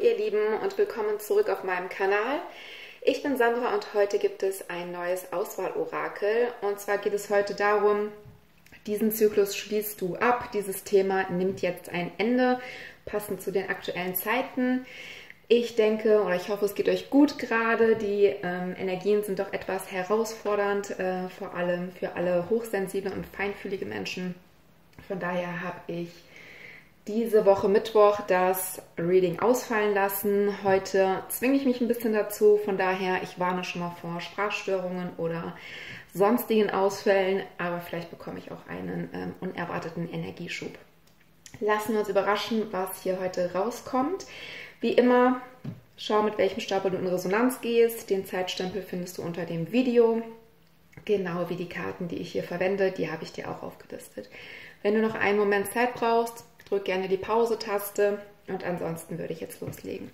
ihr Lieben und willkommen zurück auf meinem Kanal. Ich bin Sandra und heute gibt es ein neues Auswahlorakel. Und zwar geht es heute darum, diesen Zyklus schließt du ab. Dieses Thema nimmt jetzt ein Ende, passend zu den aktuellen Zeiten. Ich denke oder ich hoffe, es geht euch gut gerade. Die Energien sind doch etwas herausfordernd, vor allem für alle hochsensible und feinfühlige Menschen. Von daher habe ich diese Woche Mittwoch das Reading ausfallen lassen. Heute zwinge ich mich ein bisschen dazu. Von daher, ich warne schon mal vor Sprachstörungen oder sonstigen Ausfällen. Aber vielleicht bekomme ich auch einen unerwarteten Energieschub. Lassen wir uns überraschen, was hier heute rauskommt. Wie immer, schau, mit welchem Stapel du in Resonanz gehst. Den Zeitstempel findest du unter dem Video. Genau wie die Karten, die ich hier verwende, die habe ich dir auch aufgelistet. Wenn du noch einen Moment Zeit brauchst, drück gerne die Pause-Taste und ansonsten würde ich jetzt loslegen.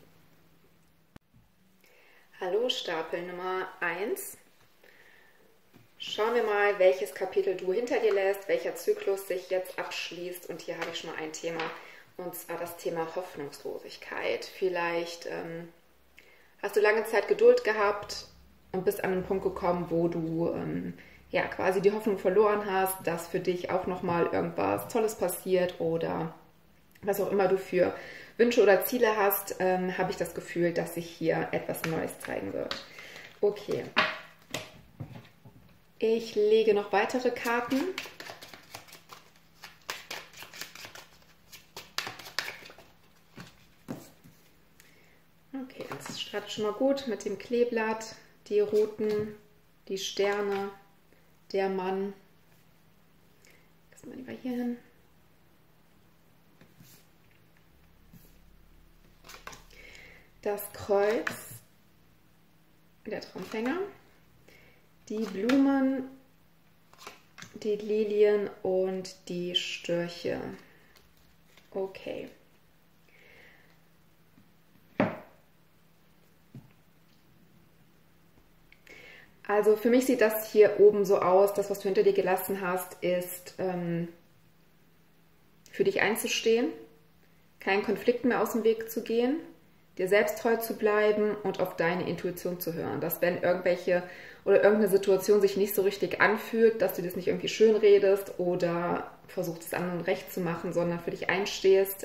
Hallo, Stapel Nummer 1. Schauen wir mal, welches Kapitel du hinter dir lässt, welcher Zyklus sich jetzt abschließt. Und hier habe ich schon mal ein Thema, und zwar das Thema Hoffnungslosigkeit. Vielleicht hast du lange Zeit Geduld gehabt und bist an einen Punkt gekommen, wo du quasi die Hoffnung verloren hast, dass für dich auch nochmal irgendwas Tolles passiert oder was auch immer du für Wünsche oder Ziele hast, habe ich das Gefühl, dass sich hier etwas Neues zeigen wird. Okay. Ich lege noch weitere Karten. Okay, das startet schon mal gut mit dem Kleeblatt, die Routen, die Sterne, der Mann. Lassen wir lieber hier hin. Das Kreuz, der Traumfänger, die Blumen, die Lilien und die Störche. Okay. Also für mich sieht das hier oben so aus, das, was du hinter dir gelassen hast, ist für dich einzustehen, keinen Konflikten mehr aus dem Weg zu gehen, dir selbst treu zu bleiben und auf deine Intuition zu hören. Dass wenn irgendeine Situation sich nicht so richtig anfühlt, dass du das nicht irgendwie schön redest oder versuchst, es anderen recht zu machen, sondern für dich einstehst,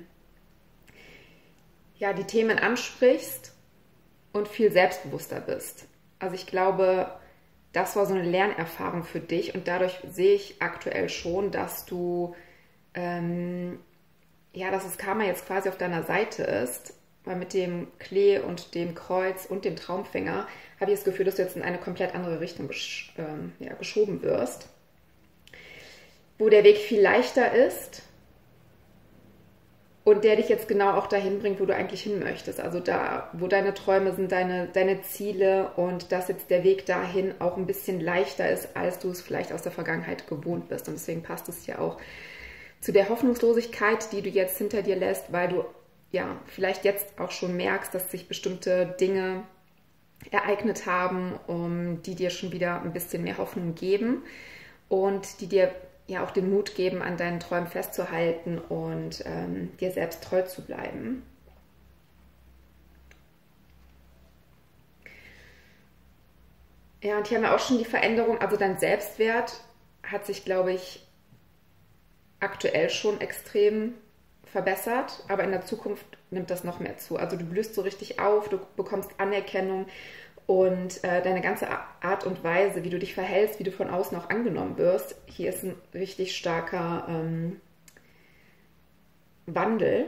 die Themen ansprichst und viel selbstbewusster bist. Also ich glaube, das war so eine Lernerfahrung für dich und dadurch sehe ich aktuell schon, dass du, dass das Karma jetzt quasi auf deiner Seite ist, weil mit dem Klee und dem Kreuz und dem Traumfänger habe ich das Gefühl, dass du jetzt in eine komplett andere Richtung geschoben wirst, wo der Weg viel leichter ist und der dich jetzt genau auch dahin bringt, wo du eigentlich hin möchtest. Also da, wo deine Träume sind, deine Ziele und dass jetzt der Weg dahin auch ein bisschen leichter ist, als du es vielleicht aus der Vergangenheit gewohnt bist. Und deswegen passt es ja auch zu der Hoffnungslosigkeit, die du jetzt hinter dir lässt, weil du vielleicht jetzt auch schon merkst, dass sich bestimmte Dinge ereignet haben, die dir schon wieder ein bisschen mehr Hoffnung geben und die dir auch den Mut geben, an deinen Träumen festzuhalten und dir selbst treu zu bleiben. Ja, und hier haben wir auch schon die Veränderung, also dein Selbstwert hat sich, glaube ich, aktuell schon extrem verbessert, aber in der Zukunft nimmt das noch mehr zu. Also du blühst so richtig auf, du bekommst Anerkennung und deine ganze Art und Weise, wie du dich verhältst, wie du von außen auch angenommen wirst, hier ist ein richtig starker Wandel,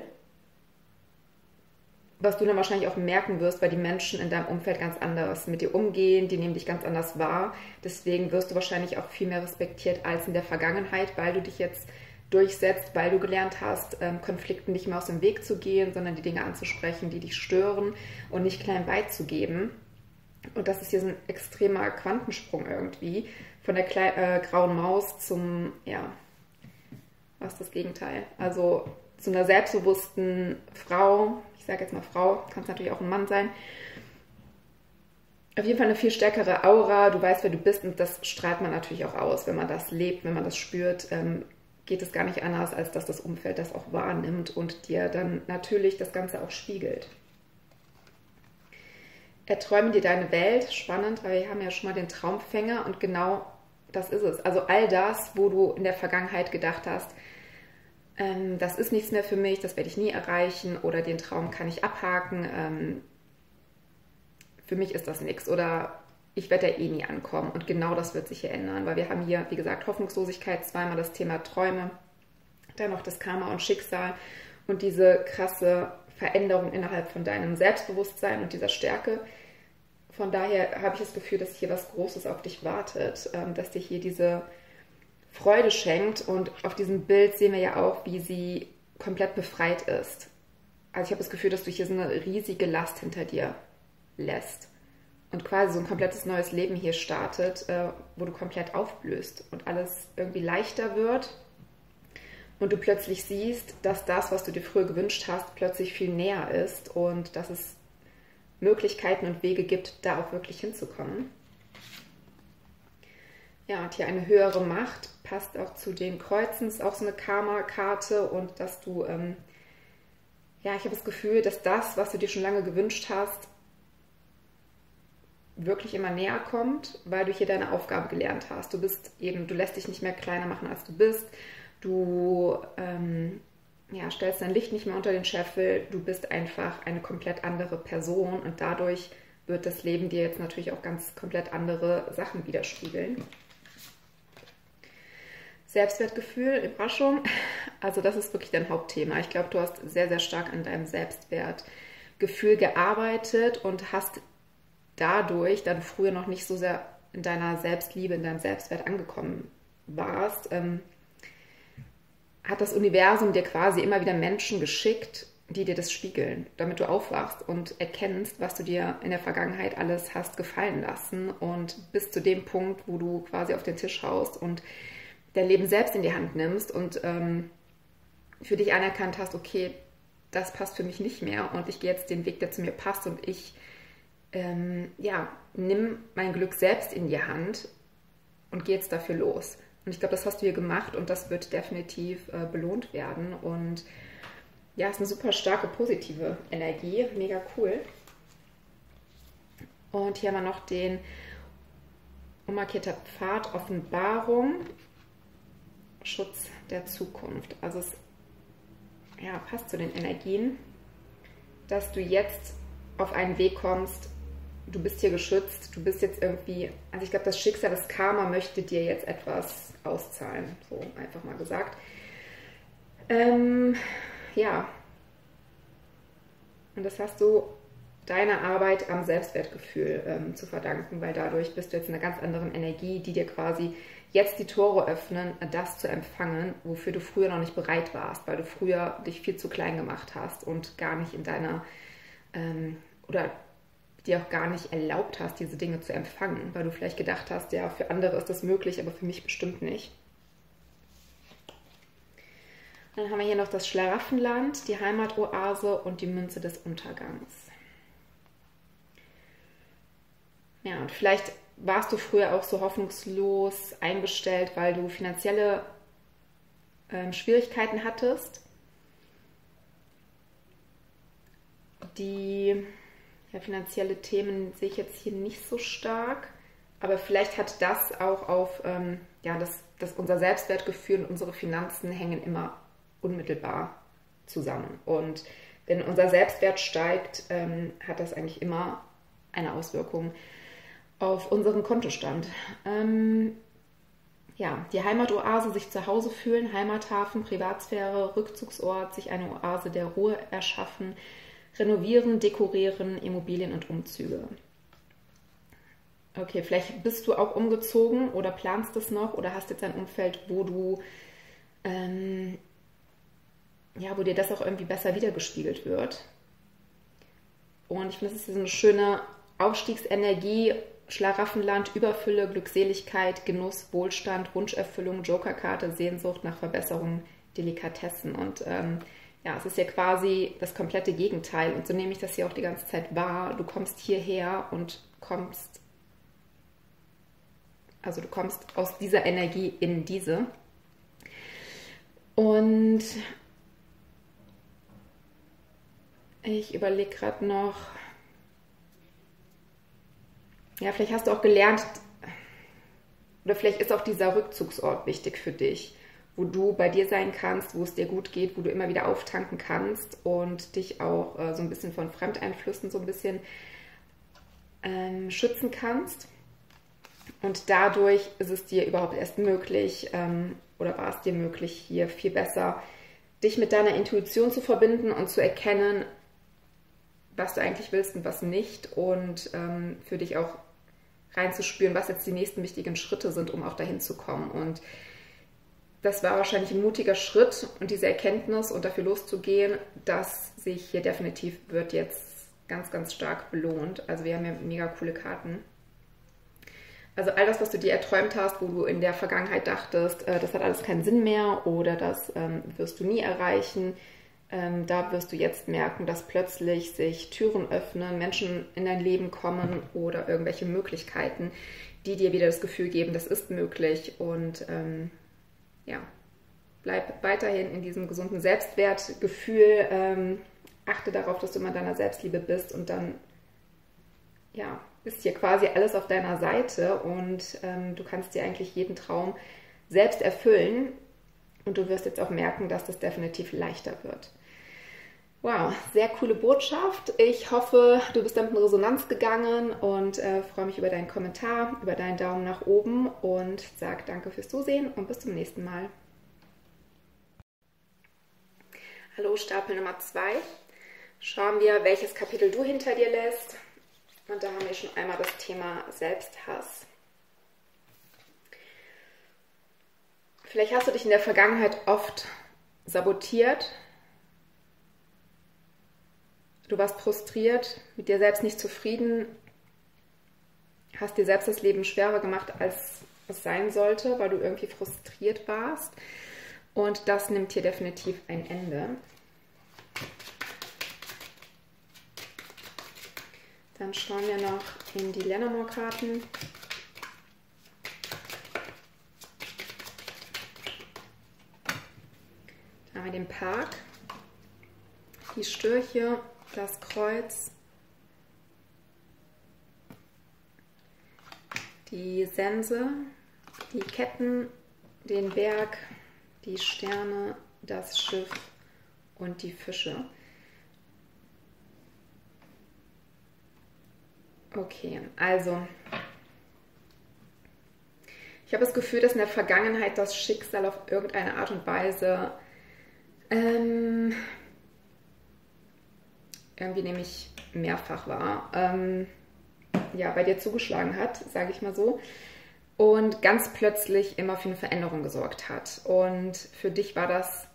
was du dann wahrscheinlich auch merken wirst, weil die Menschen in deinem Umfeld ganz anders mit dir umgehen, die nehmen dich ganz anders wahr. Deswegen wirst du wahrscheinlich auch viel mehr respektiert als in der Vergangenheit, weil du dich jetzt durchsetzt, weil du gelernt hast, Konflikten nicht mehr aus dem Weg zu gehen, sondern die Dinge anzusprechen, die dich stören und nicht klein beizugeben. Und das ist hier so ein extremer Quantensprung irgendwie, von der grauen Maus zum, was ist das Gegenteil? Also zu einer selbstbewussten Frau, ich sage jetzt mal Frau, kann es natürlich auch ein Mann sein, auf jeden Fall eine viel stärkere Aura, du weißt, wer du bist und das strahlt man natürlich auch aus, wenn man das lebt, wenn man das spürt, geht es gar nicht anders, als dass das Umfeld das auch wahrnimmt und dir dann natürlich das Ganze auch spiegelt. erträume dir deine Welt, spannend, weil wir haben ja schon mal den Traumfänger und genau das ist es. Also all das, wo du in der Vergangenheit gedacht hast, das ist nichts mehr für mich, das werde ich nie erreichen oder den Traum kann ich abhaken, für mich ist das nichts oder ich werde da eh nie ankommen und genau das wird sich hier ändern, weil wir haben hier, wie gesagt, Hoffnungslosigkeit, zweimal das Thema Träume, dann noch das Karma und Schicksal und diese krasse Veränderung innerhalb von deinem Selbstbewusstsein und dieser Stärke. Von daher habe ich das Gefühl, dass hier was Großes auf dich wartet, dass dir hier diese Freude schenkt und auf diesem Bild sehen wir ja auch, wie sie komplett befreit ist. Also ich habe das Gefühl, dass du hier so eine riesige Last hinter dir lässt und quasi so ein komplettes neues Leben hier startet, wo du komplett aufblühst und alles irgendwie leichter wird und du plötzlich siehst, dass das, was du dir früher gewünscht hast, plötzlich viel näher ist und dass es Möglichkeiten und Wege gibt, da auch wirklich hinzukommen. Ja, und hier eine höhere Macht passt auch zu den Kreuzen, ist auch so eine Karma-Karte und dass du, ja, ich habe das Gefühl, dass das, was du dir schon lange gewünscht hast, wirklich immer näher kommt, weil du hier deine Aufgabe gelernt hast. Du bist eben, du lässt dich nicht mehr kleiner machen, als du bist. Du ja, stellst dein Licht nicht mehr unter den Scheffel. Du bist einfach eine komplett andere Person und dadurch wird das Leben dir jetzt natürlich auch ganz komplett andere Sachen widerspiegeln. Selbstwertgefühl, Überraschung, also das ist wirklich dein Hauptthema. Ich glaube, du hast sehr, sehr stark an deinem Selbstwertgefühl gearbeitet und hast dadurch, da du früher noch nicht so sehr in deiner Selbstliebe, in deinem Selbstwert angekommen warst, hat das Universum dir quasi immer wieder Menschen geschickt, die dir das spiegeln, damit du aufwachst und erkennst, was du dir in der Vergangenheit alles hast gefallen lassen und bis zu dem Punkt, wo du quasi auf den Tisch haust und dein Leben selbst in die Hand nimmst und für dich anerkannt hast, okay, das passt für mich nicht mehr und ich gehe jetzt den Weg, der zu mir passt und ich ja, nimm mein Glück selbst in die Hand und gehe jetzt dafür los. Und ich glaube, das hast du hier gemacht und das wird definitiv belohnt werden. Und ja, es ist eine super starke, positive Energie. Mega cool. Und hier haben wir noch den unmarkierter Pfad, Offenbarung, Schutz der Zukunft. Also es ja, passt zu den Energien, dass du jetzt auf einen Weg kommst, du bist hier geschützt, du bist jetzt irgendwie, also ich glaube, das Schicksal, das Karma möchte dir jetzt etwas auszahlen, so einfach mal gesagt. Ja, und das hast du deiner Arbeit am Selbstwertgefühl zu verdanken, weil dadurch bist du jetzt in einer ganz anderen Energie, die dir quasi jetzt die Tore öffnen, das zu empfangen, wofür du früher noch nicht bereit warst, weil du früher dich viel zu klein gemacht hast und gar nicht in deiner, oder dir auch gar nicht erlaubt hast, diese Dinge zu empfangen, weil du vielleicht gedacht hast, ja, für andere ist das möglich, aber für mich bestimmt nicht. Dann haben wir hier noch das Schlaraffenland, die Heimatoase und die Münze des Untergangs. Ja, und vielleicht warst du früher auch so hoffnungslos eingestellt, weil du finanzielle Schwierigkeiten hattest, die ja, finanzielle Themen sehe ich jetzt hier nicht so stark, aber vielleicht hat das auch auf, ja, dass unser Selbstwertgefühl und unsere Finanzen hängen immer unmittelbar zusammen. Und wenn unser Selbstwert steigt, hat das eigentlich immer eine Auswirkung auf unseren Kontostand. Ja, die Heimatoase, sich zu Hause fühlen, Heimathafen, Privatsphäre, Rückzugsort, sich eine Oase der Ruhe erschaffen, renovieren, dekorieren, Immobilien und Umzüge. Okay, vielleicht bist du auch umgezogen oder planst es noch oder hast jetzt ein Umfeld, wo du, ja, wo dir das auch irgendwie besser wiedergespiegelt wird. Und ich finde, das ist so eine schöne Aufstiegsenergie, Schlaraffenland, Überfülle, Glückseligkeit, Genuss, Wohlstand, Wunscherfüllung, Jokerkarte, Sehnsucht nach Verbesserung, Delikatessen. Und ja, es ist ja quasi das komplette Gegenteil. Und so nehme ich das hier auch die ganze Zeit wahr. Du kommst hierher und kommst, also du kommst aus dieser Energie in diese. Und ich überlege gerade noch, ja, vielleicht hast du auch gelernt, oder vielleicht ist auch dieser Rückzugsort wichtig für dich, wo du bei dir sein kannst, wo es dir gut geht, wo du immer wieder auftanken kannst und dich auch so ein bisschen von Fremdeinflüssen so ein bisschen schützen kannst. Und dadurch ist es dir überhaupt erst möglich, oder war es dir möglich, hier viel besser dich mit deiner Intuition zu verbinden und zu erkennen, was du eigentlich willst und was nicht, und für dich auch reinzuspüren, was jetzt die nächsten wichtigen Schritte sind, um auch dahin zu kommen. Und das war wahrscheinlich ein mutiger Schritt, und diese Erkenntnis und dafür loszugehen, das sehe ich hier definitiv, wird jetzt ganz, ganz stark belohnt. Also wir haben ja mega coole Karten. Also all das, was du dir erträumt hast, wo du in der Vergangenheit dachtest, das hat alles keinen Sinn mehr oder das wirst du nie erreichen, da wirst du jetzt merken, dass plötzlich sich Türen öffnen, Menschen in dein Leben kommen oder irgendwelche Möglichkeiten, die dir wieder das Gefühl geben, das ist möglich. Und ja, bleib weiterhin in diesem gesunden Selbstwertgefühl, achte darauf, dass du immer in deiner Selbstliebe bist, und dann ja, ist hier quasi alles auf deiner Seite, und du kannst dir eigentlich jeden Traum selbst erfüllen, und du wirst jetzt auch merken, dass das definitiv leichter wird. Wow, sehr coole Botschaft. Ich hoffe, du bist damit in Resonanz gegangen, und freue mich über deinen Kommentar, über deinen Daumen nach oben, und sage danke fürs Zusehen und bis zum nächsten Mal. Hallo, Stapel Nummer 2. Schauen wir, welches Kapitel du hinter dir lässt. Und da haben wir schon einmal das Thema Selbsthass. Vielleicht hast du dich in der Vergangenheit oft sabotiert. Du warst frustriert, mit dir selbst nicht zufrieden, hast dir selbst das Leben schwerer gemacht, als es sein sollte, weil du irgendwie frustriert warst. Und das nimmt hier definitiv ein Ende. Dann schauen wir noch in die Lenormand-Karten. Da haben wir den Park, die Störche, das Kreuz, die Sense, die Ketten, den Berg, die Sterne, das Schiff und die Fische. Okay, also ich habe das Gefühl, dass in der Vergangenheit das Schicksal auf irgendeine Art und Weise irgendwie nämlich mehrfach war, ja, bei dir zugeschlagen hat, sage ich mal so, und ganz plötzlich immer für eine Veränderung gesorgt hat. Und für dich war das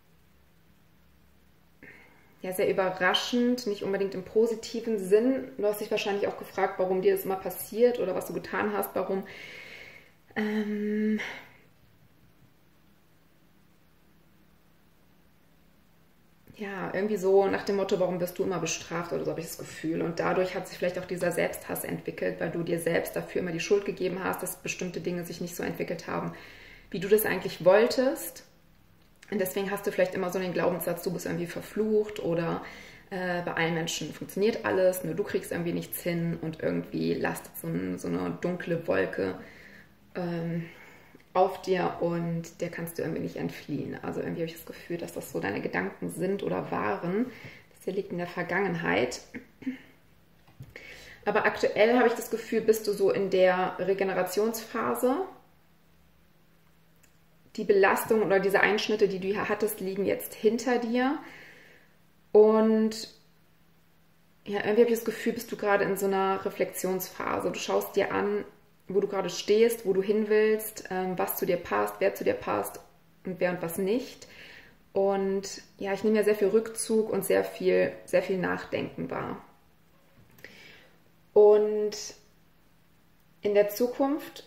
ja sehr überraschend, nicht unbedingt im positiven Sinn. Du hast dich wahrscheinlich auch gefragt, warum dir das immer passiert oder was du getan hast, warum ja, irgendwie so nach dem Motto, warum wirst du immer bestraft oder so, habe ich das Gefühl. Und dadurch hat sich vielleicht auch dieser Selbsthass entwickelt, weil du dir selbst dafür immer die Schuld gegeben hast, dass bestimmte Dinge sich nicht so entwickelt haben, wie du das eigentlich wolltest. Und deswegen hast du vielleicht immer so den Glaubenssatz, du bist irgendwie verflucht, oder bei allen Menschen funktioniert alles, nur du kriegst irgendwie nichts hin, und irgendwie lastet so eine dunkle Wolke auf dir, und der kannst du irgendwie nicht entfliehen. Also irgendwie habe ich das Gefühl, dass das so deine Gedanken sind oder waren. Das hier liegt in der Vergangenheit. Aber aktuell habe ich das Gefühl, bist du so in der Regenerationsphase. Die Belastung oder diese Einschnitte, die du hier hattest, liegen jetzt hinter dir. Und ja, irgendwie habe ich das Gefühl, bist du gerade in so einer Reflexionsphase. Du schaust dir an, wo du gerade stehst, wo du hin willst, was zu dir passt, wer zu dir passt und wer und was nicht. Und ja, ich nehme ja sehr viel Rückzug und sehr viel Nachdenken wahr. Und in der Zukunft,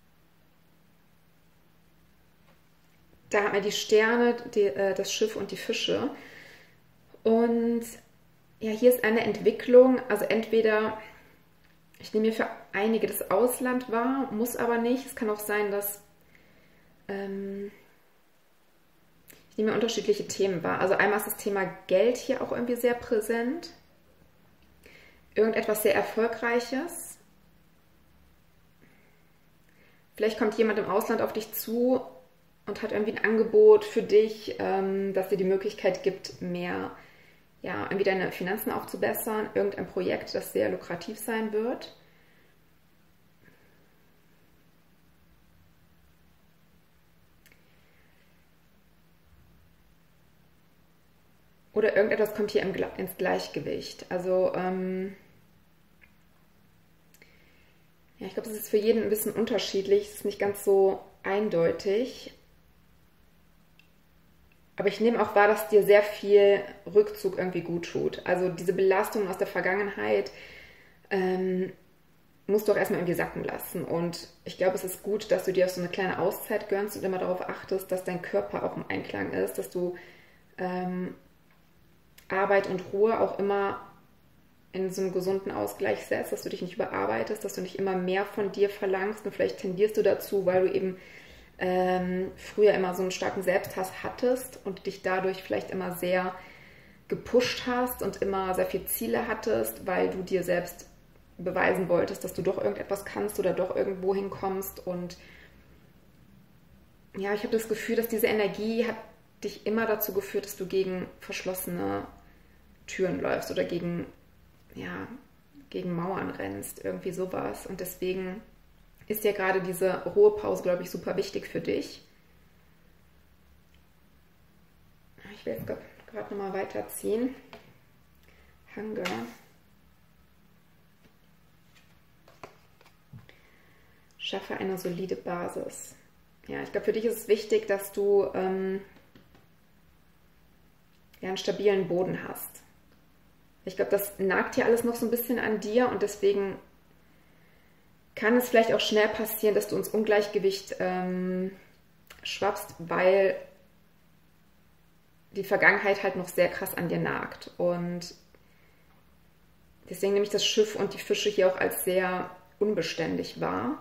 da haben wir die Sterne, das Schiff und die Fische. Und ja, hier ist eine Entwicklung, also entweder, ich nehme mir für einige das Ausland wahr, muss aber nicht. Es kann auch sein, dass ich nehme mir unterschiedliche Themen wahr. Also einmal ist das Thema Geld hier auch irgendwie sehr präsent. Irgendetwas sehr Erfolgreiches. Vielleicht kommt jemand im Ausland auf dich zu und hat irgendwie ein Angebot für dich, das dir die Möglichkeit gibt, mehr, ja, irgendwie deine Finanzen aufzubessern. Irgendein Projekt, das sehr lukrativ sein wird. Oder irgendetwas kommt hier ins Gleichgewicht. Also, ja, ich glaube, es ist für jeden ein bisschen unterschiedlich. Es ist nicht ganz so eindeutig. Aber ich nehme auch wahr, dass dir sehr viel Rückzug irgendwie gut tut. Also diese Belastungen aus der Vergangenheit musst du auch erstmal irgendwie sacken lassen. Und ich glaube, es ist gut, dass du dir auch so eine kleine Auszeit gönnst und immer darauf achtest, dass dein Körper auch im Einklang ist, dass du Arbeit und Ruhe auch immer in so einem gesunden Ausgleich setzt, dass du dich nicht überarbeitest, dass du nicht immer mehr von dir verlangst und vielleicht tendierst du dazu, weil du eben früher immer so einen starken Selbsthass hattest und dich dadurch vielleicht immer sehr gepusht hast und immer sehr viele Ziele hattest, weil du dir selbst beweisen wolltest, dass du doch irgendetwas kannst oder doch irgendwo hinkommst. Und ja, ich habe das Gefühl, dass diese Energie hat dich immer dazu geführt, dass du gegen verschlossene Türen läufst oder gegen Mauern rennst, irgendwie sowas. Und deswegen ist ja gerade diese Ruhepause, glaube ich, super wichtig für dich. Ich will jetzt gerade nochmal weiterziehen. Hunger. Schaffe eine solide Basis. Ja, ich glaube, für dich ist es wichtig, dass du einen stabilen Boden hast. Ich glaube, das nagt hier alles noch so ein bisschen an dir und deswegen kann es vielleicht auch schnell passieren, dass du ins Ungleichgewicht schwappst, weil die Vergangenheit halt noch sehr krass an dir nagt. Und deswegen nehme ich das Schiff und die Fische hier auch als sehr unbeständig wahr.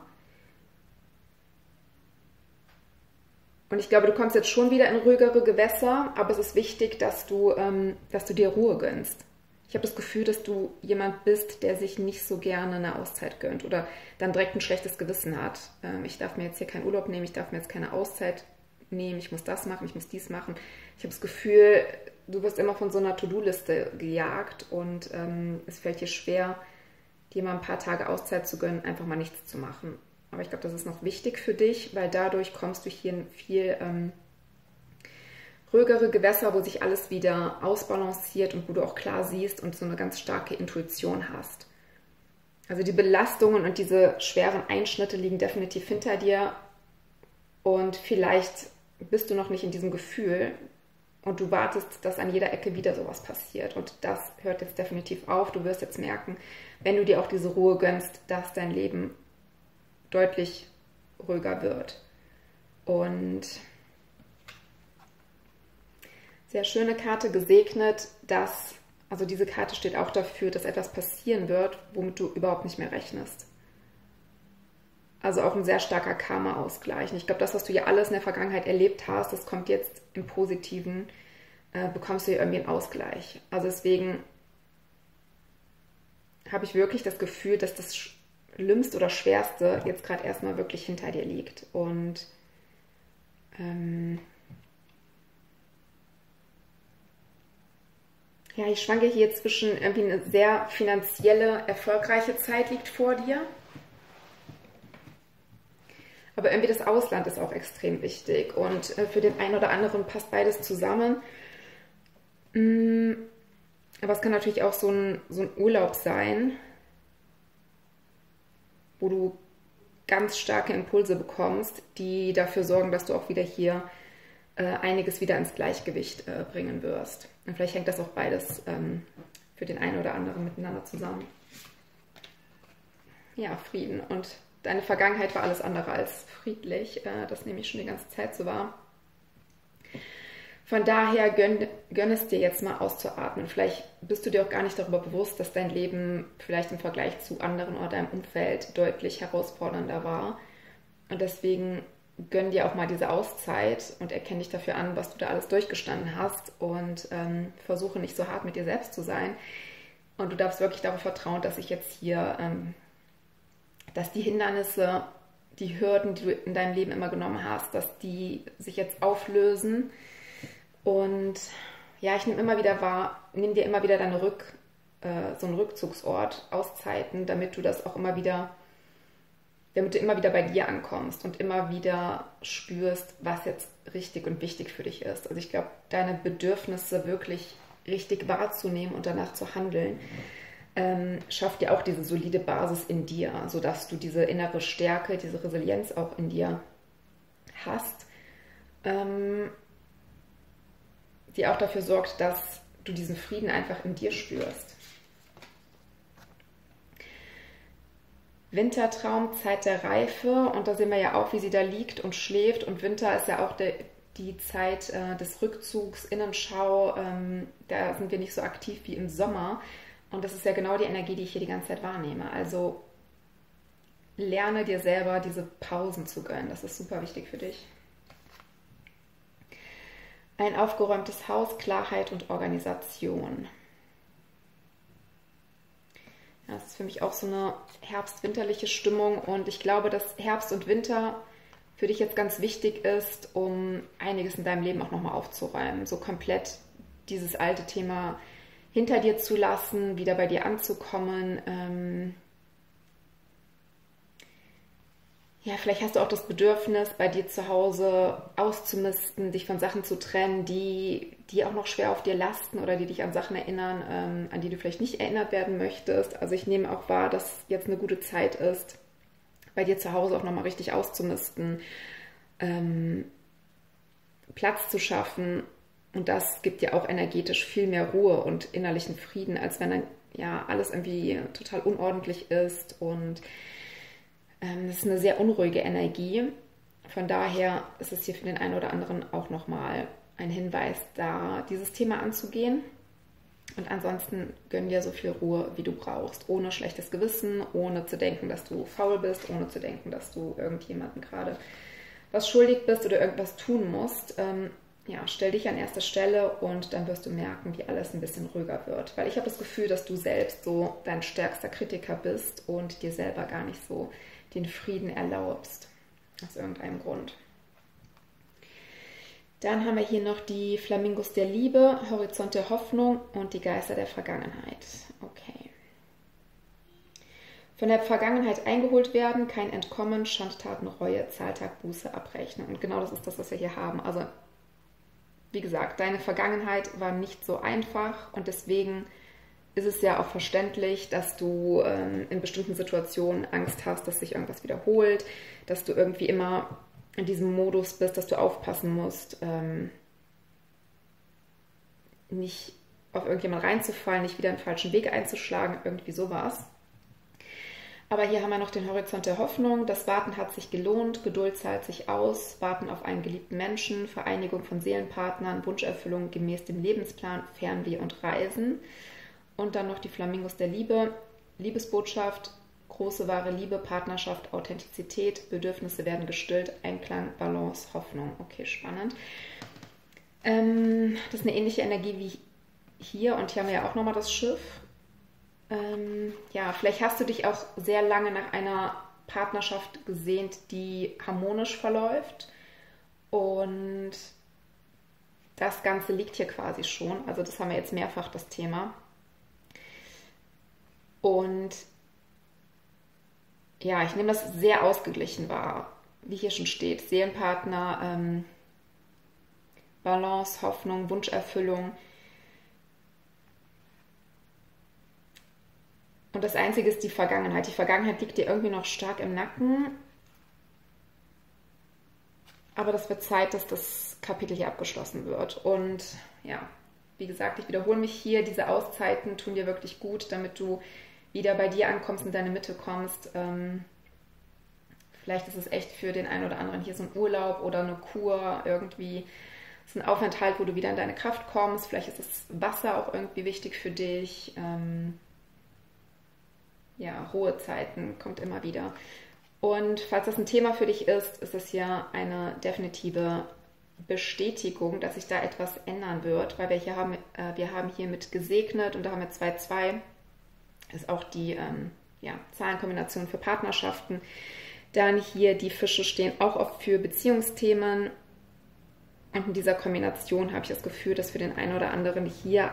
Und ich glaube, du kommst jetzt schon wieder in ruhigere Gewässer, aber es ist wichtig, dass du dir Ruhe gönnst. Ich habe das Gefühl, dass du jemand bist, der sich nicht so gerne eine Auszeit gönnt oder dann direkt ein schlechtes Gewissen hat. Ich darf mir jetzt hier keinen Urlaub nehmen, ich darf mir jetzt keine Auszeit nehmen, ich muss das machen, ich muss dies machen. Ich habe das Gefühl, du wirst immer von so einer To-Do-Liste gejagt und es fällt dir schwer, dir mal ein paar Tage Auszeit zu gönnen, einfach mal nichts zu machen. Aber ich glaube, das ist noch wichtig für dich, weil dadurch kommst du hier in viel ruhigere Gewässer, wo sich alles wieder ausbalanciert und wo du auch klar siehst und so eine ganz starke Intuition hast. Also die Belastungen und diese schweren Einschnitte liegen definitiv hinter dir und vielleicht bist du noch nicht in diesem Gefühl und du wartest, dass an jeder Ecke wieder sowas passiert und das hört jetzt definitiv auf. Du wirst jetzt merken, wenn du dir auch diese Ruhe gönnst, dass dein Leben deutlich ruhiger wird. Und sehr schöne Karte, gesegnet, also diese Karte steht auch dafür, dass etwas passieren wird, womit du überhaupt nicht mehr rechnest. Also auch ein sehr starker Karma-Ausgleich. Und ich glaube, das, was du ja alles in der Vergangenheit erlebt hast, das kommt jetzt im Positiven, bekommst du hier irgendwie einen Ausgleich. Also deswegen habe ich wirklich das Gefühl, dass das Schlimmste oder Schwerste jetzt gerade erstmal wirklich hinter dir liegt. Und ja, ich schwanke hier zwischen irgendwie eine sehr finanzielle, erfolgreiche Zeit liegt vor dir. Aber irgendwie das Ausland ist auch extrem wichtig. Und für den einen oder anderen passt beides zusammen. Aber es kann natürlich auch so ein Urlaub sein, wo du ganz starke Impulse bekommst, die dafür sorgen, dass du auch wieder hier einiges wieder ins Gleichgewicht bringen wirst. Und vielleicht hängt das auch beides für den einen oder anderen miteinander zusammen. Ja, Frieden. Und deine Vergangenheit war alles andere als friedlich. Das nehme ich schon die ganze Zeit so wahr. Von daher gönn es dir jetzt mal auszuatmen. Vielleicht bist du dir auch gar nicht darüber bewusst, dass dein Leben vielleicht im Vergleich zu anderen oder deinem Umfeld deutlich herausfordernder war. Und deswegen gönn dir auch mal diese Auszeit und erkenn dich dafür an, was du da alles durchgestanden hast und versuche nicht so hart mit dir selbst zu sein. Und du darfst wirklich darauf vertrauen, dass ich jetzt hier, dass die Hindernisse, die Hürden, die du in deinem Leben immer genommen hast, dass die sich jetzt auflösen. Und ja, ich nehme immer wieder wahr, nimm dir immer wieder so einen Rückzugsort, Auszeiten, damit du das auch immer wieder, damit du immer wieder bei dir ankommst und immer wieder spürst, was jetzt richtig und wichtig für dich ist. Also ich glaube, deine Bedürfnisse wirklich richtig wahrzunehmen und danach zu handeln, schafft dir auch diese solide Basis in dir, sodass du diese innere Stärke, diese Resilienz auch in dir hast, die auch dafür sorgt, dass du diesen Frieden einfach in dir spürst. Wintertraum, Zeit der Reife, und da sehen wir ja auch, wie sie da liegt und schläft, und Winter ist ja auch die Zeit des Rückzugs, Innenschau, da sind wir nicht so aktiv wie im Sommer, und das ist ja genau die Energie, die ich hier die ganze Zeit wahrnehme. Also lerne dir selber diese Pausen zu gönnen, das ist super wichtig für dich. Ein aufgeräumtes Haus, Klarheit und Organisation. Ja, das ist für mich auch so eine herbst-winterliche Stimmung, und ich glaube, dass Herbst und Winter für dich jetzt ganz wichtig ist, um einiges in deinem Leben auch nochmal aufzuräumen. So komplett dieses alte Thema hinter dir zu lassen, wieder bei dir anzukommen. Ja, vielleicht hast du auch das Bedürfnis, bei dir zu Hause auszumisten, dich von Sachen zu trennen, die auch noch schwer auf dir lasten oder die dich an Sachen erinnern, an die du vielleicht nicht erinnert werden möchtest. Also ich nehme auch wahr, dass jetzt eine gute Zeit ist, bei dir zu Hause auch nochmal richtig auszumisten, Platz zu schaffen. Und das gibt dir auch energetisch viel mehr Ruhe und innerlichen Frieden, als wenn dann ja alles irgendwie total unordentlich ist, und das ist eine sehr unruhige Energie. Von daher ist es hier für den einen oder anderen auch nochmal ein Hinweis, da dieses Thema anzugehen. Und ansonsten gönn dir so viel Ruhe, wie du brauchst, ohne schlechtes Gewissen, ohne zu denken, dass du faul bist, ohne zu denken, dass du irgendjemandem gerade was schuldig bist oder irgendwas tun musst. Ja, stell dich an erste Stelle, und dann wirst du merken, wie alles ein bisschen ruhiger wird. Weil ich habe das Gefühl, dass du selbst so dein stärkster Kritiker bist und dir selber gar nicht so den Frieden erlaubst, aus irgendeinem Grund. Dann haben wir hier noch die Flamingos der Liebe, Horizont der Hoffnung und die Geister der Vergangenheit. Okay. Von der Vergangenheit eingeholt werden, kein Entkommen, Schandtaten, Reue, Zahltag, Buße, Abrechnung. Und genau das ist das, was wir hier haben. Also wie gesagt, deine Vergangenheit war nicht so einfach, und deswegen ist es ja auch verständlich, dass du in bestimmten Situationen Angst hast, dass sich irgendwas wiederholt, dass du irgendwie immer in diesem Modus bist, dass du aufpassen musst, nicht auf irgendjemand reinzufallen, nicht wieder einen falschen Weg einzuschlagen, irgendwie sowas. Aber hier haben wir noch den Horizont der Hoffnung. Das Warten hat sich gelohnt, Geduld zahlt sich aus, Warten auf einen geliebten Menschen, Vereinigung von Seelenpartnern, Wunscherfüllung gemäß dem Lebensplan, Fernweh und Reisen. Und dann noch die Flamingos der Liebe, Liebesbotschaft, große wahre Liebe, Partnerschaft, Authentizität, Bedürfnisse werden gestillt, Einklang, Balance, Hoffnung. Okay, spannend. Das ist eine ähnliche Energie wie hier, und hier haben wir ja auch nochmal das Schiff. Ja, vielleicht hast du dich auch sehr lange nach einer Partnerschaft gesehnt, die harmonisch verläuft, und das Ganze liegt hier quasi schon. Also das haben wir jetzt mehrfach, das Thema. Und ja, ich nehme das sehr ausgeglichen wahr, wie hier schon steht. Seelenpartner, Balance, Hoffnung, Wunscherfüllung. Und das Einzige ist die Vergangenheit. Die Vergangenheit liegt dir irgendwie noch stark im Nacken. Aber das wird Zeit, dass das Kapitel hier abgeschlossen wird. Und ja, wie gesagt, ich wiederhole mich hier. Diese Auszeiten tun dir wirklich gut, damit du wieder bei dir ankommst, in deine Mitte kommst. Vielleicht ist es echt für den einen oder anderen hier so ein Urlaub oder eine Kur irgendwie. Es ist ein Aufenthalt, wo du wieder in deine Kraft kommst. Vielleicht ist das Wasser auch irgendwie wichtig für dich. Ja, Ruhezeiten kommt immer wieder. Und falls das ein Thema für dich ist, ist es hier eine definitive Bestätigung, dass sich da etwas ändern wird, weil wir haben hier mit gesegnet, und da haben wir 2-2, ist auch die Zahlenkombination für Partnerschaften. Dann hier die Fische stehen auch oft für Beziehungsthemen. Und in dieser Kombination habe ich das Gefühl, dass für den einen oder anderen hier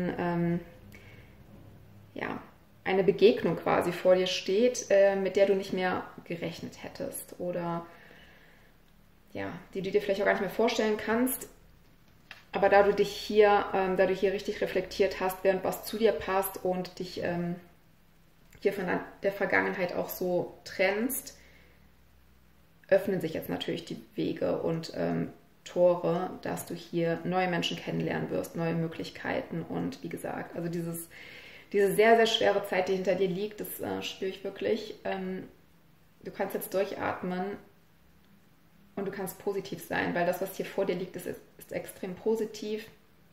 eine Begegnung quasi vor dir steht, mit der du nicht mehr gerechnet hättest oder ja, die du dir vielleicht auch gar nicht mehr vorstellen kannst. Aber da du hier richtig reflektiert hast, während was zu dir passt und dich hier von der Vergangenheit auch so trennst, öffnen sich jetzt natürlich die Wege und Tore, dass du hier neue Menschen kennenlernen wirst, neue Möglichkeiten und wie gesagt, also diese sehr, sehr schwere Zeit, die hinter dir liegt, das spüre ich wirklich. Du kannst jetzt durchatmen und du kannst positiv sein, weil das, was hier vor dir liegt, ist extrem positiv.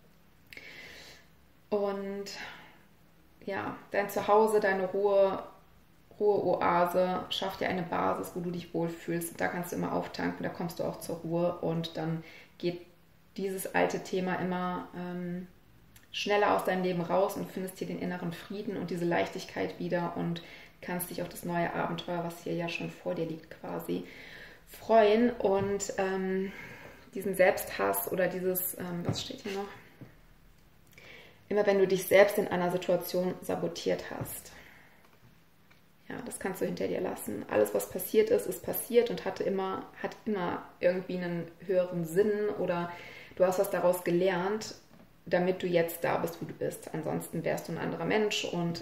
Und ja, dein Zuhause, deine Ruhe-Oase schafft dir eine Basis, wo du dich wohlfühlst. Da kannst du immer auftanken, da kommst du auch zur Ruhe und dann geht dieses alte Thema immer schneller aus deinem Leben raus und du findest hier den inneren Frieden und diese Leichtigkeit wieder und kannst dich auf das neue Abenteuer, was hier ja schon vor dir liegt, quasi freuen und diesen Selbsthass oder dieses, was steht hier noch? Immer wenn du dich selbst in einer Situation sabotiert hast. Ja, das kannst du hinter dir lassen. Alles, was passiert ist passiert und hat immer irgendwie einen höheren Sinn oder du hast was daraus gelernt, damit du jetzt da bist, wo du bist. Ansonsten wärst du ein anderer Mensch und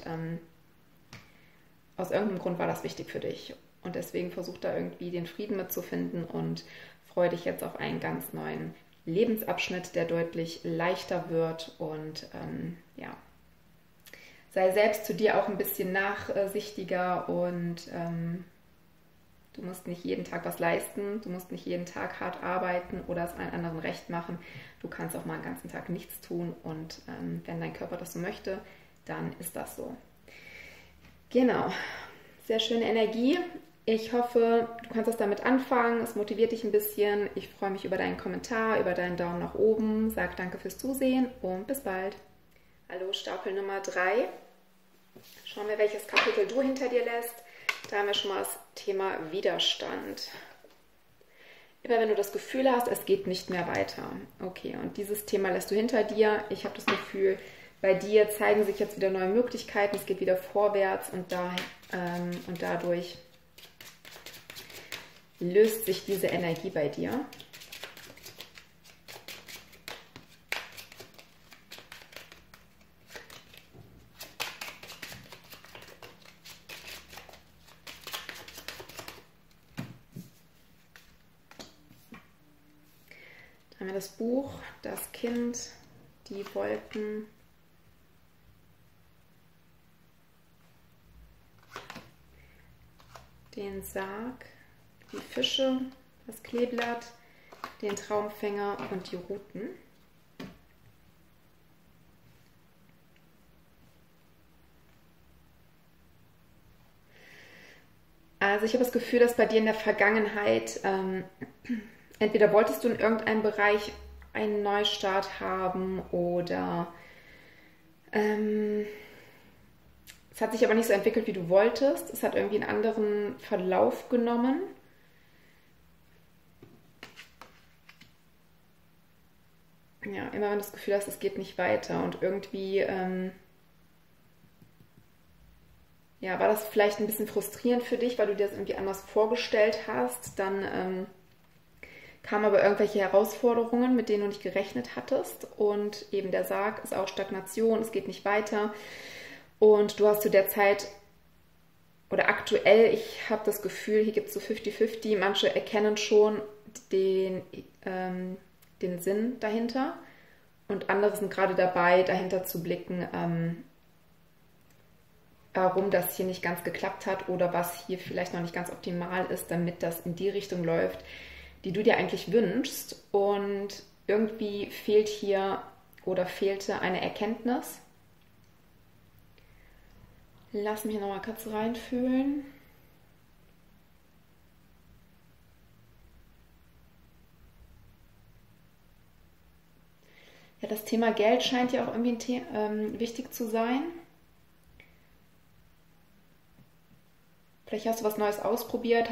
aus irgendeinem Grund war das wichtig für dich. Und deswegen versuch da irgendwie den Frieden mitzufinden und freue dich jetzt auf einen ganz neuen Lebensabschnitt, der deutlich leichter wird und ja, sei selbst zu dir auch ein bisschen nachsichtiger und du musst nicht jeden Tag was leisten, du musst nicht jeden Tag hart arbeiten oder es allen anderen recht machen. Du kannst auch mal einen ganzen Tag nichts tun und wenn dein Körper das so möchte, dann ist das so. Genau, sehr schöne Energie. Ich hoffe, du kannst das damit anfangen, es motiviert dich ein bisschen. Ich freue mich über deinen Kommentar, über deinen Daumen nach oben. Sag danke fürs Zusehen und bis bald. Hallo, Stapel Nummer 3. Schauen wir, welches Kapitel du hinter dir lässt. Da haben wir schon mal das Thema Widerstand. Immer wenn du das Gefühl hast, es geht nicht mehr weiter. Okay, und dieses Thema lässt du hinter dir. Ich habe das Gefühl, bei dir zeigen sich jetzt wieder neue Möglichkeiten. Es geht wieder vorwärts und dadurch löst sich diese Energie bei dir. Dann haben wir das Buch, das Kind, die Wolken, den Sarg, die Fische, das Kleeblatt, den Traumfänger und die Ruten. Also ich habe das Gefühl, dass bei dir in der Vergangenheit entweder wolltest du in irgendeinem Bereich einen Neustart haben oder es hat sich aber nicht so entwickelt, wie du wolltest. Es hat irgendwie einen anderen Verlauf genommen. Ja, immer wenn du das Gefühl hast, es geht nicht weiter und irgendwie war das vielleicht ein bisschen frustrierend für dich, weil du dir das irgendwie anders vorgestellt hast. Dann kamen aber irgendwelche Herausforderungen, mit denen du nicht gerechnet hattest und eben der Sarg ist auch Stagnation, es geht nicht weiter und du hast zu der Zeit oder aktuell, ich habe das Gefühl, hier gibt es so 50-50, manche erkennen schon den Sinn dahinter und andere sind gerade dabei, dahinter zu blicken, warum das hier nicht ganz geklappt hat oder was hier vielleicht noch nicht ganz optimal ist, damit das in die Richtung läuft, die du dir eigentlich wünschst. Und irgendwie fehlt hier oder fehlte eine Erkenntnis. Lass mich nochmal kurz reinfühlen. Ja, das Thema Geld scheint ja auch irgendwie wichtig zu sein. Vielleicht hast du was Neues ausprobiert,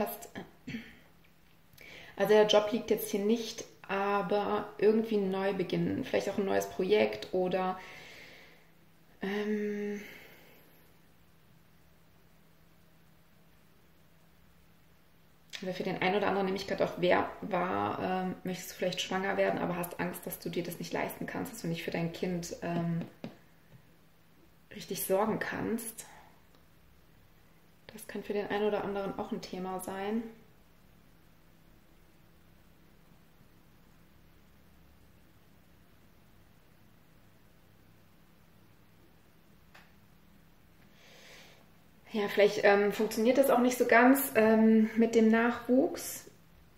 also der Job liegt jetzt hier nicht, aber irgendwie neu beginnen. Vielleicht auch ein neues Projekt oder für den einen oder anderen nehme ich gerade auch, wer war, möchtest du vielleicht schwanger werden, aber hast Angst, dass du dir das nicht leisten kannst, dass du nicht für dein Kind richtig sorgen kannst. Das kann für den einen oder anderen auch ein Thema sein. Ja, vielleicht funktioniert das auch nicht so ganz mit dem Nachwuchs,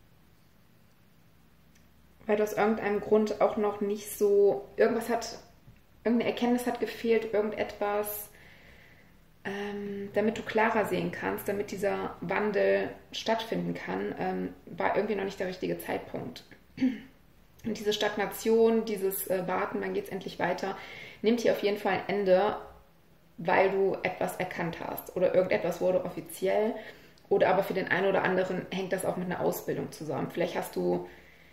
weil du aus irgendeinem Grund auch noch nicht so, irgendeine Erkenntnis hat gefehlt, irgendetwas, damit du klarer sehen kannst, damit dieser Wandel stattfinden kann, war irgendwie noch nicht der richtige Zeitpunkt. Und diese Stagnation, dieses Warten, wann geht es endlich weiter, nimmt hier auf jeden Fall ein Ende, weil du etwas erkannt hast oder irgendetwas wurde offiziell, oder aber für den einen oder anderen hängt das auch mit einer Ausbildung zusammen. Vielleicht hast du